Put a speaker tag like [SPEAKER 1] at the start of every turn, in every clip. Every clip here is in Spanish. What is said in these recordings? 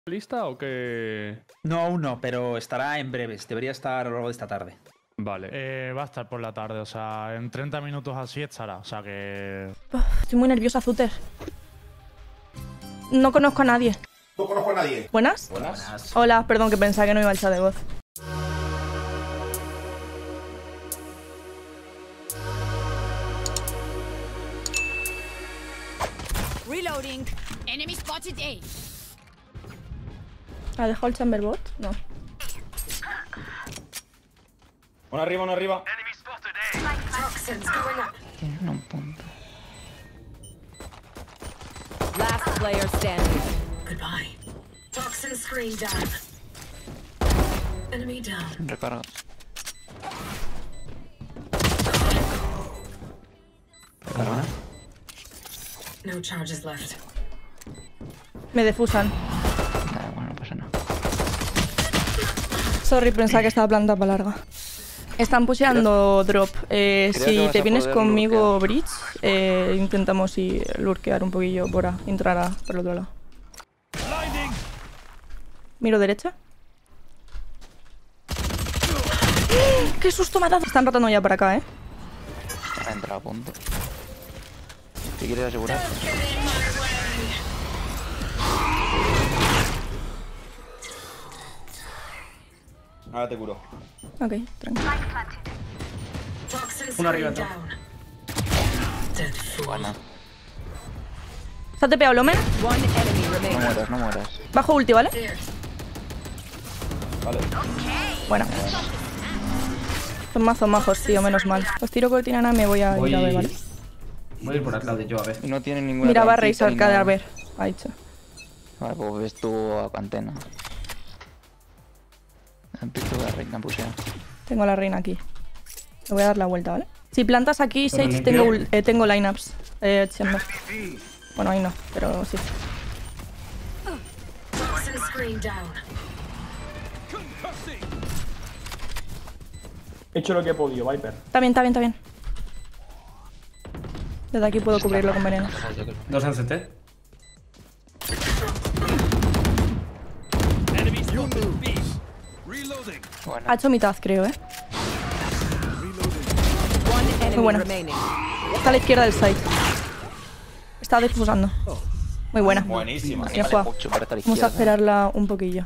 [SPEAKER 1] ¿Lista o qué?
[SPEAKER 2] No, aún no, pero estará en breves. Debería estar a lo largo de esta tarde.
[SPEAKER 1] Vale.
[SPEAKER 3] Va a estar por la tarde, o sea, en 30 minutos así estará, o sea que...
[SPEAKER 4] Estoy muy nerviosa, Zuter. No conozco a nadie.
[SPEAKER 5] No conozco a nadie.
[SPEAKER 4] ¿Buenas?
[SPEAKER 2] Buenas.
[SPEAKER 4] Hola, perdón, que pensaba que no iba al chat de voz.
[SPEAKER 6] Reloading. Enemy spotted A.
[SPEAKER 4] ¿Ha dejado el chamberbot? No.
[SPEAKER 7] Uno arriba, uno arriba.
[SPEAKER 8] Tienen un punto.
[SPEAKER 6] Last player standing.
[SPEAKER 9] Goodbye. Toxin screen down. Enemy down.
[SPEAKER 8] Recarga. Recarga.
[SPEAKER 9] No charges left.
[SPEAKER 4] Me defusan.
[SPEAKER 8] Bueno, no pasa nada.
[SPEAKER 4] Sorry, pensaba que estaba planta para larga. Están pusheando drop.
[SPEAKER 8] que
[SPEAKER 4] Si
[SPEAKER 8] vas
[SPEAKER 4] te
[SPEAKER 8] a
[SPEAKER 4] vienes
[SPEAKER 8] poder
[SPEAKER 4] conmigo, Bridge, intentamos lurkear un poquillo por entrar por el otro lado. Miro derecha. ¡Qué susto me ha dado! Están rotando ya para acá, ¿eh?
[SPEAKER 8] Ha entrado a punto. ¿Te quieres asegurar?
[SPEAKER 7] Ahora te curo.
[SPEAKER 4] Ok, tranquilo.
[SPEAKER 9] Toxin
[SPEAKER 2] Uno arriba,
[SPEAKER 9] screen down. Dead fool.
[SPEAKER 8] Buena.
[SPEAKER 4] ¿Se ha tepeado Lomen?
[SPEAKER 6] One enemy
[SPEAKER 8] No
[SPEAKER 6] remaining.
[SPEAKER 8] mueras, no mueras.
[SPEAKER 4] Bajo ulti, ¿vale?
[SPEAKER 9] There.
[SPEAKER 7] Vale.
[SPEAKER 4] Bueno. Son mazos majos, tío, menos mal. Os tiro cortina y me voy a ir a ver, ¿vale?
[SPEAKER 2] Voy a ir por atrás de yo, a ver.
[SPEAKER 8] Y no tienen ninguna.
[SPEAKER 4] Mira, va a
[SPEAKER 8] trampita
[SPEAKER 4] revisar
[SPEAKER 8] ni
[SPEAKER 4] cada
[SPEAKER 8] nada.
[SPEAKER 4] ver. Ha dicho.
[SPEAKER 8] Vale, pues ves tú a antena. Empiezo la reina pusea.
[SPEAKER 4] Tengo a la reina aquí. Le voy a dar la vuelta, ¿vale? Si plantas aquí, Sage, tengo lineups. Chamber. Bueno, ahí no, pero sí.
[SPEAKER 9] Toxin screen down.
[SPEAKER 10] He hecho lo que he podido, Viper.
[SPEAKER 4] Está bien, está bien, está bien. Desde aquí puedo cubrirlo con veneno.
[SPEAKER 2] Dos en CT.
[SPEAKER 8] Bueno,
[SPEAKER 4] Ha hecho mitad, creo, ¿eh?
[SPEAKER 6] One enemy
[SPEAKER 4] buena.
[SPEAKER 6] remaining.
[SPEAKER 4] Está a la izquierda del site. Está difusando. Muy buena.
[SPEAKER 7] Buenísima.
[SPEAKER 4] Bien
[SPEAKER 8] vale
[SPEAKER 4] jugado.
[SPEAKER 8] mucho para estar
[SPEAKER 4] Vamos a
[SPEAKER 8] izquierda.
[SPEAKER 4] esperarla un poquillo.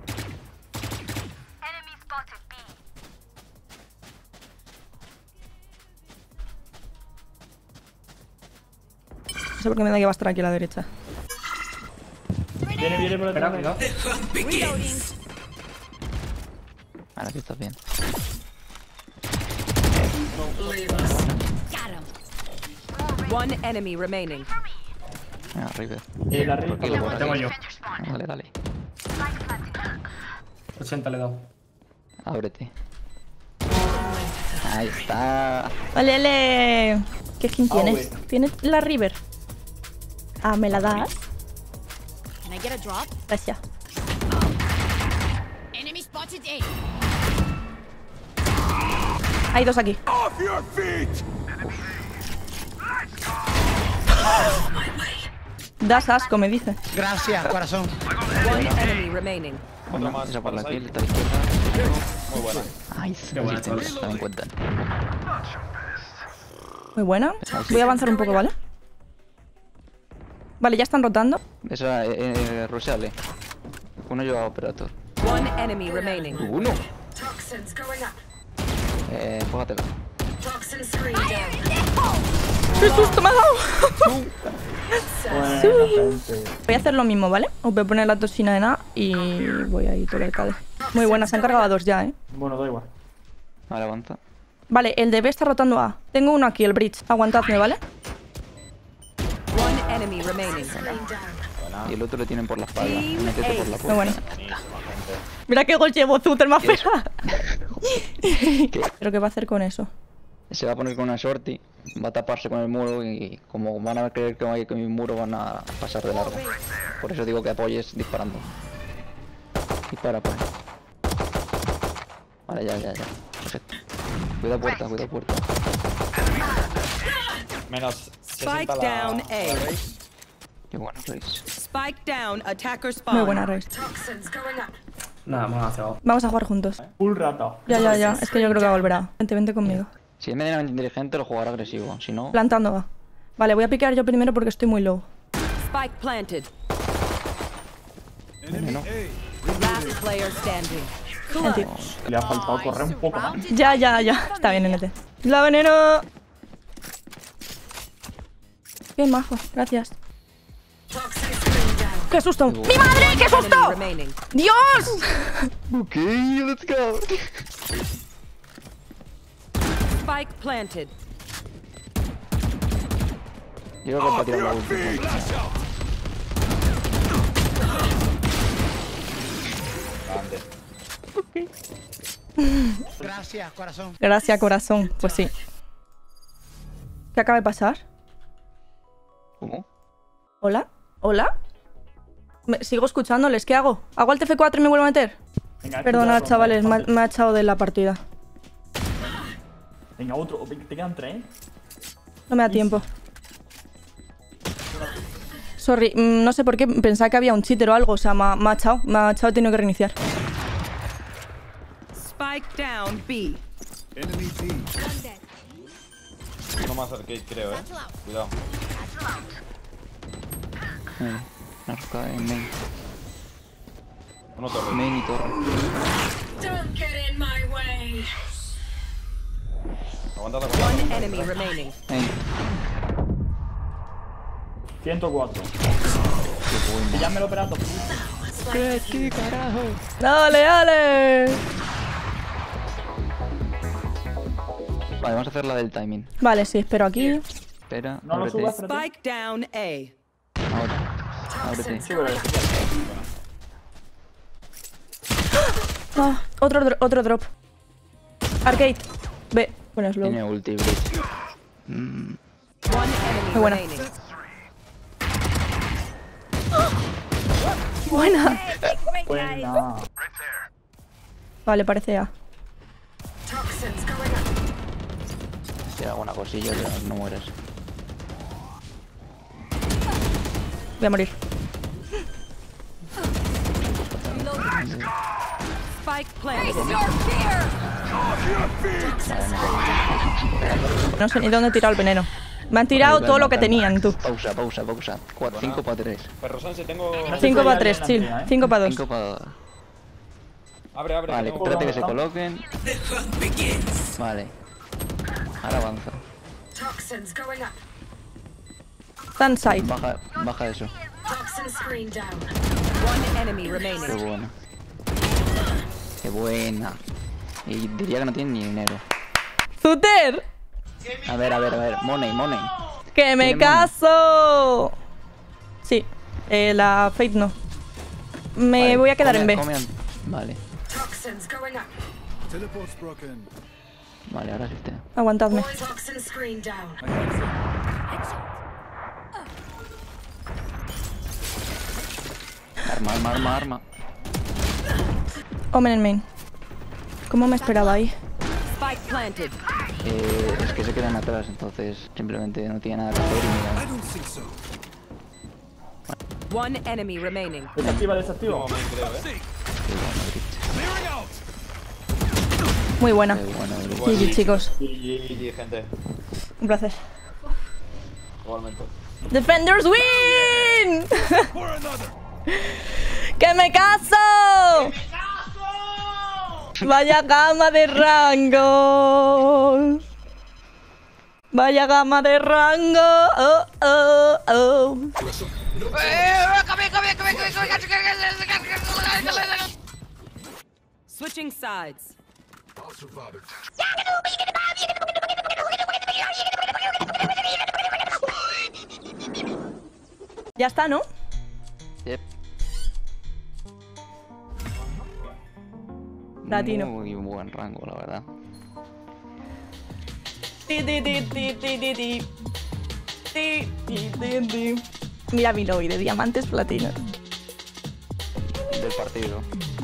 [SPEAKER 4] No sé por qué me da que va a estar aquí a la derecha.
[SPEAKER 10] Viene por
[SPEAKER 2] Espera,
[SPEAKER 10] detrás.
[SPEAKER 2] cuidado.
[SPEAKER 6] Reloading.
[SPEAKER 8] Ahora que estás bien.
[SPEAKER 9] Leave us.
[SPEAKER 6] Got him. One enemy remaining.
[SPEAKER 8] Venga, River.
[SPEAKER 10] La red.
[SPEAKER 8] Tranquilo, por ahí.
[SPEAKER 2] Tengo yo.
[SPEAKER 8] Dale, dale.
[SPEAKER 2] 80 le he dado.
[SPEAKER 8] Ábrete. Ahí está.
[SPEAKER 4] Vale, Ale. ¿Qué skin tienes?
[SPEAKER 10] bueno.
[SPEAKER 4] ¿Tienes la River? Ah, ¿me la das?
[SPEAKER 6] Can I get a drop?
[SPEAKER 4] Gracias.
[SPEAKER 6] Enemy spotted A.
[SPEAKER 4] Hay dos aquí. Das asco, me dice.
[SPEAKER 2] Gracias, corazón.
[SPEAKER 6] One enemy remaining.
[SPEAKER 7] Otra más.
[SPEAKER 8] Esa por la
[SPEAKER 7] Para
[SPEAKER 8] kill,
[SPEAKER 7] side.
[SPEAKER 8] está a la izquierda.
[SPEAKER 7] Muy buena.
[SPEAKER 8] Ay,
[SPEAKER 2] Qué buena,
[SPEAKER 8] sí,
[SPEAKER 2] chavales.
[SPEAKER 8] también cuentan.
[SPEAKER 4] Muy buena. Voy a avanzar un poco, ¿vale? Vale, ya están rotando.
[SPEAKER 8] Esa, ruseable. Uno lleva operator.
[SPEAKER 6] One enemy remaining.
[SPEAKER 8] Uno.
[SPEAKER 9] Toxins going up.
[SPEAKER 8] Póngatela.
[SPEAKER 9] Toxin screen down.
[SPEAKER 4] ¡Qué susto me ha dado!
[SPEAKER 10] Buena gente.
[SPEAKER 4] Voy a hacer lo mismo, ¿vale? Os voy a poner la toxina de nada y voy a ir por el KD. Muy buena, se han cargado a dos ya, ¿eh?
[SPEAKER 10] Bueno, da igual.
[SPEAKER 8] Vale, avanza.
[SPEAKER 4] Vale, el de B está rotando A. Tengo uno aquí, el bridge. Aguantadme, ¿vale?
[SPEAKER 6] One enemy remaining.
[SPEAKER 9] Screen down.
[SPEAKER 8] Y el otro le tienen por la espalda. Métete por la puerta.
[SPEAKER 4] Muy buena. Mira qué gol llevo, Zuter más fea. ¿Pero qué va a hacer con eso?
[SPEAKER 8] Se va a poner con una shorty, va a taparse con el muro y como van a creer que hay que mi muro van a pasar de largo. Por eso digo que apoyes disparando. Dispara, pues. Vale, ya. Perfecto. Cuida puerta.
[SPEAKER 7] Menos 60
[SPEAKER 6] Spike
[SPEAKER 7] la...
[SPEAKER 6] down A.
[SPEAKER 8] Qué bueno, Luis.
[SPEAKER 6] Spike down, attacker
[SPEAKER 4] Muy
[SPEAKER 6] spawn.
[SPEAKER 4] buena, Reis.
[SPEAKER 9] Toxins going up.
[SPEAKER 10] Nada, más hacia abajo.
[SPEAKER 4] Vamos a jugar juntos.
[SPEAKER 10] Full rata.
[SPEAKER 4] Ya. Es que yo creo que volverá. Vente conmigo.
[SPEAKER 8] Si es medianamente inteligente, lo jugará agresivo. Si no,
[SPEAKER 4] Plantando va. Vale, voy a piquear yo primero porque estoy muy low.
[SPEAKER 6] Spike planted.
[SPEAKER 8] veneno.
[SPEAKER 6] Last player standing.
[SPEAKER 4] Mentira.
[SPEAKER 10] Le ha faltado correr un poco más.
[SPEAKER 4] Ya. Está bien, NT. ¡La veneno! Qué majo, gracias.
[SPEAKER 9] Toxin screen down.
[SPEAKER 4] ¡Qué susto! ¡Mi madre! ¡Qué
[SPEAKER 6] Enemy
[SPEAKER 4] susto!
[SPEAKER 6] remaining.
[SPEAKER 4] ¡Dios!
[SPEAKER 8] Ok, let's go.
[SPEAKER 6] Spike planted.
[SPEAKER 8] Yo creo que va a tirar la última.
[SPEAKER 7] Grande.
[SPEAKER 4] Gracias, corazón. Pues sí. ¿Qué acaba de pasar?
[SPEAKER 8] ¿Cómo?
[SPEAKER 4] ¿Hola? ¿Hola? Sigo escuchándoles. ¿Qué hago? ¿Hago el TF4 y me vuelvo a meter?
[SPEAKER 10] Venga,
[SPEAKER 4] Perdona,
[SPEAKER 10] cuidado,
[SPEAKER 4] chavales.
[SPEAKER 10] ¿no?
[SPEAKER 4] Me ha echado de la partida.
[SPEAKER 10] Venga, otro. Te quedan 3.
[SPEAKER 4] No me da tiempo. Sorry, no sé por qué. Pensaba que había un cheater o algo. O sea, me ha echado. Me ha echado y he tenido que reiniciar.
[SPEAKER 6] Spike down, B.
[SPEAKER 7] Uno más arcade, creo, Cuidado.
[SPEAKER 8] Nos cae en main.
[SPEAKER 7] Uno torre.
[SPEAKER 8] Main y torre.
[SPEAKER 9] Don't get in my way.
[SPEAKER 7] Aguanta.
[SPEAKER 6] One enemy remaining.
[SPEAKER 8] Main.
[SPEAKER 10] 104. Que ya me lo he operado.
[SPEAKER 8] ¿Qué carajo?
[SPEAKER 4] ¡Dale!
[SPEAKER 8] Vale, vamos a hacer la del timing.
[SPEAKER 4] Vale, sí, espero aquí.
[SPEAKER 8] Espera,
[SPEAKER 10] No lo
[SPEAKER 8] ábrete.
[SPEAKER 10] subas, pero
[SPEAKER 6] Spike down, A.
[SPEAKER 8] Ahora. Ábrete.
[SPEAKER 10] sí, pero
[SPEAKER 4] Ah, otro drop. Arcade. Ve. Bueno, es low.
[SPEAKER 8] Tiene ulti, Bridge.
[SPEAKER 6] One enemy
[SPEAKER 4] Muy buena.
[SPEAKER 6] remaining.
[SPEAKER 4] Buena.
[SPEAKER 10] buena.
[SPEAKER 4] Vale, parece ya.
[SPEAKER 9] Toxins going up.
[SPEAKER 8] Si hago una cosilla, ya no mueres.
[SPEAKER 4] Voy a morir.
[SPEAKER 6] Spike planted.
[SPEAKER 4] No sé ni dónde he tirado el veneno. Me han tirado todo lo que tenían, tú.
[SPEAKER 8] Pausa. 5 para 3.
[SPEAKER 7] Perro Sanse, tengo.
[SPEAKER 4] 5 para 3, chill.
[SPEAKER 10] ¿eh?
[SPEAKER 4] 5 para 2.
[SPEAKER 8] 5 para...
[SPEAKER 7] Abre.
[SPEAKER 8] Vale,
[SPEAKER 7] tengo-
[SPEAKER 8] espérate que se coloquen. Vale. Ahora avanza.
[SPEAKER 9] Toxins going up.
[SPEAKER 4] Stand side.
[SPEAKER 8] Baja eso.
[SPEAKER 9] Toxin screen down.
[SPEAKER 6] One enemy
[SPEAKER 8] Qué
[SPEAKER 6] remaining.
[SPEAKER 8] buena. Qué buena. Y diría que no tiene ni dinero.
[SPEAKER 4] ¡Zuter!
[SPEAKER 8] A ver. Money.
[SPEAKER 4] ¡Que me
[SPEAKER 8] Tiene
[SPEAKER 4] caso! Sí. La Fate no. Me
[SPEAKER 8] Vale,
[SPEAKER 4] voy a quedar en B.
[SPEAKER 8] Vale.
[SPEAKER 9] Toxins going up.
[SPEAKER 8] Vale, ahora sí está.
[SPEAKER 4] Aguantadme.
[SPEAKER 9] Toxin screen down.
[SPEAKER 8] Arma.
[SPEAKER 4] Omen en main. ¿Cómo me esperaba ahí?
[SPEAKER 6] Spike planted.
[SPEAKER 8] Es que se quedan atrás, entonces simplemente no tiene nada que hacer y mira.
[SPEAKER 6] One enemy remaining.
[SPEAKER 10] Desactiva.
[SPEAKER 7] Tengo main, creo,
[SPEAKER 4] Muy buena.
[SPEAKER 8] Qué bueno,
[SPEAKER 4] GG, chicos.
[SPEAKER 7] GG, gente.
[SPEAKER 4] Un placer.
[SPEAKER 7] Igualmente.
[SPEAKER 4] ¡Defenders win! ¡Que me caso! ¡Vaya gama de rangos! ¡Vaya gama de rango! ¡Oh!
[SPEAKER 6] Switching sides.
[SPEAKER 4] Ya está, ¿no?
[SPEAKER 8] Yep.
[SPEAKER 4] Latino.
[SPEAKER 8] Muy buen rango, la verdad.
[SPEAKER 4] Mira mi lobby de diamantes platinos.
[SPEAKER 8] Del partido.